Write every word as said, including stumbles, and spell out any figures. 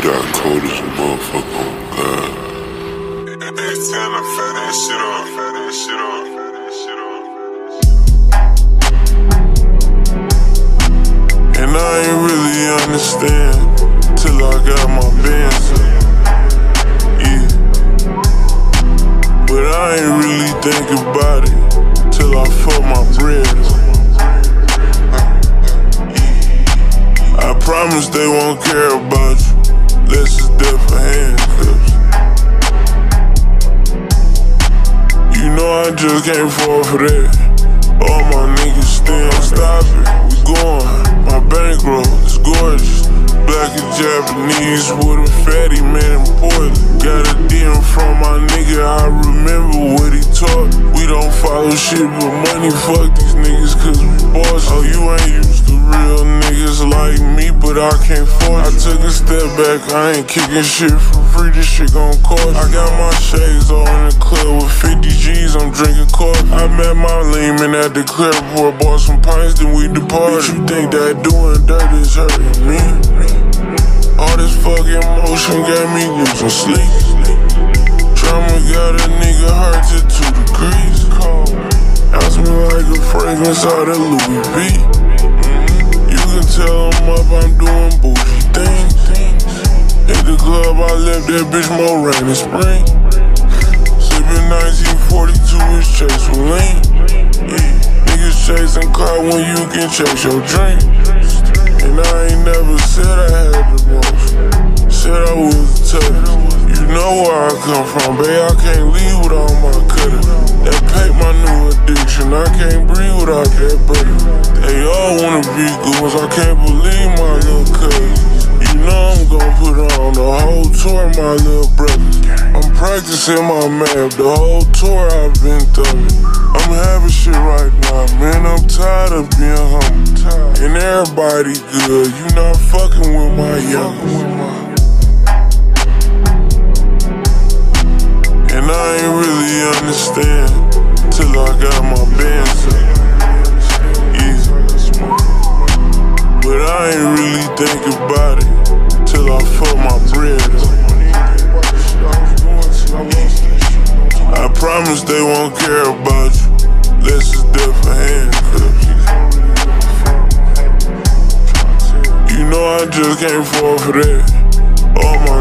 got cold as a motherfucker on God. It's time to fat that shit off, fat that shit off, fat that shit off. And I ain't really understand till I got my bands up. Yeah. But I ain't really think about it till I fuck my bread up. I promise they won't care about you unless it's death for handcuffs. You know I just can't fall for that. All my niggas still stop it. We going. My bankroll is gorgeous. Black and Japanese with a fatty man in Portland. Got a D M from my nigga, I remember what he taught. We don't follow shit but money. Fuck these niggas cause we boss. Oh, you ain't used to real niggas like me, but I can't force. I took a step back, I ain't kicking shit for free. This shit gon' cost. I got my shades on in the club with fifty G's, I'm drinking coffee. I met my Lehman at the Clearport, bought some pints, then we departed. Bitch, you think that doing dirt is hurting me? All this fucking motion got me losing sleep. Trauma got a nigga hurt to two degrees. House me like a fragrance out of Louis V. You can tell I'm up, I'm doing bougie things. Hit the club, I left that bitch more rain than spring. Sippin' nineteen forty-two, it's chase with lean. Yeah. Niggas chasing clout when you can chase your dream. And I ain't never said I had the most. Said I was tough. You know where I come from, babe. I can't leave without my cutter. That paint my new addiction. I can't breathe without that butter. They all wanna be goons. I can't believe my little cousin. You know I'm gon' put on the whole tour, my little brother. I'm practicing my map. The whole tour I've been thugging. I'm having shit right now, man. I'm tired of being humble. And everybody good, you not fucking with my youngest. And I ain't really understand till I got my bands up. Yeah. But I ain't really think about it till I fuck my bread up. I promise they won't care about you unless it's death for handcuffs. You know I just can't fall for that. All my